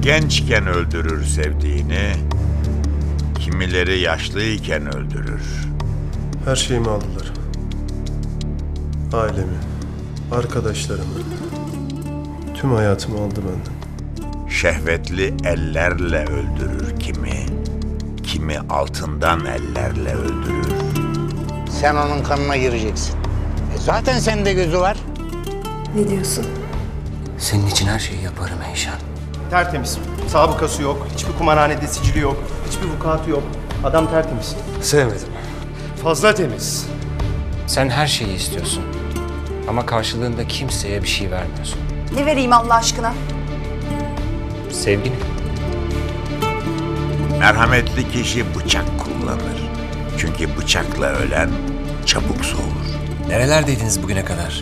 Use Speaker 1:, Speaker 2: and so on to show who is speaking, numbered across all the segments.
Speaker 1: gençken öldürür sevdiğini, kimileri yaşlıyken öldürür.
Speaker 2: Her şeyimi aldılar. Ailemi, arkadaşlarımı, tüm hayatımı aldı benden.
Speaker 1: Şehvetli ellerle öldürür kimi altından ellerle öldürür.
Speaker 3: Sen onun kanına gireceksin. Zaten sende gözü var.
Speaker 4: Ne diyorsun?
Speaker 5: Senin için her şeyi yaparım Eyşan.
Speaker 2: Tertemiz. Sabıkası yok, hiçbir kumarhanede sicili yok, hiçbir vukuatı yok. Adam tertemiz.
Speaker 5: Sevmedim.
Speaker 2: Fazla temiz.
Speaker 5: Sen her şeyi istiyorsun. Ama karşılığında kimseye bir şey vermiyorsun.
Speaker 4: Ne vereyim Allah aşkına?
Speaker 5: Sevgini.
Speaker 1: Merhametli kişi bıçak kullanır. Çünkü bıçakla ölen çabuk soğur.
Speaker 5: Nerelerdeydiniz bugüne kadar?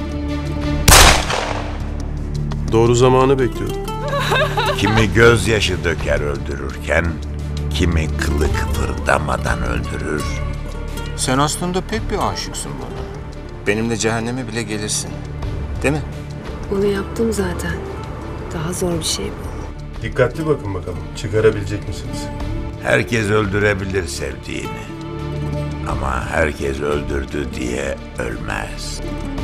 Speaker 2: Doğru zamanı bekliyorum.
Speaker 1: Kimi gözyaşı döker öldürürken, kimi kılı kıpırdamadan öldürür.
Speaker 5: Sen aslında pek bir aşıksın bana. Benimle cehenneme bile gelirsin. Değil mi?
Speaker 4: Onu yaptım zaten. Daha zor bir şey bu.
Speaker 2: Dikkatli bakın bakalım, çıkarabilecek misiniz?
Speaker 1: Herkes öldürebilir sevdiğini. Ama herkes öldürdü diye ölmez.